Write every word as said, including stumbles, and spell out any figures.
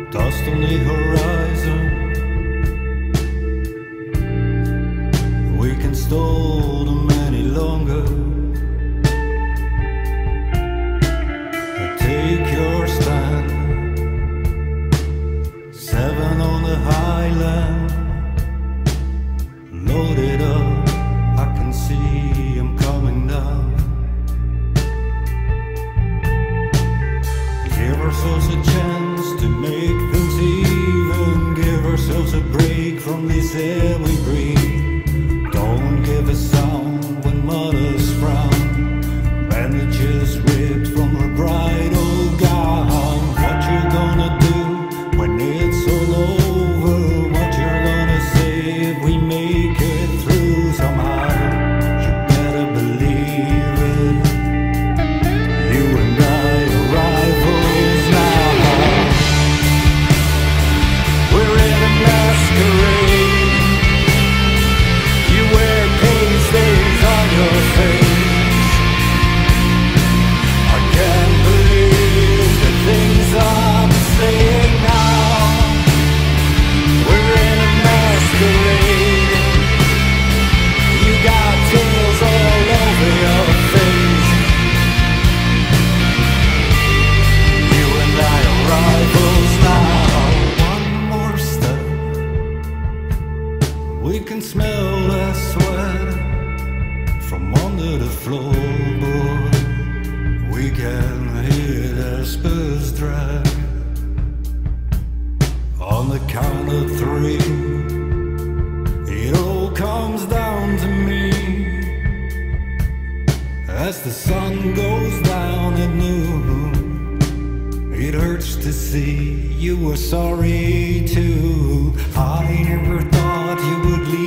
dust on the horizon. We can stall them any longer. Take your stand. Seven on the highland, load it up. I can see him coming down. Give ourselves a chance to make things even. Give ourselves a break from this air we breathe. Don't give a sound when mothers frown. Bandages ripped from her bridal gown. What you gonna do when it's all over? What you're gonna say if we make it through somehow? You better believe it. You and I are rivals now. We're in a masquerade. You wear paint stains on your face. I can't believe the things I'm saying now. We're in a masquerade. You got tails all over your face. You and I are rivals now. One more step, we can smell the sweat from under the floorboard. We can hear their spurs drag. On the count of three, it all comes down to me. As the sun goes down at noon, it hurts to see you were sorry too. I never thought you would leave.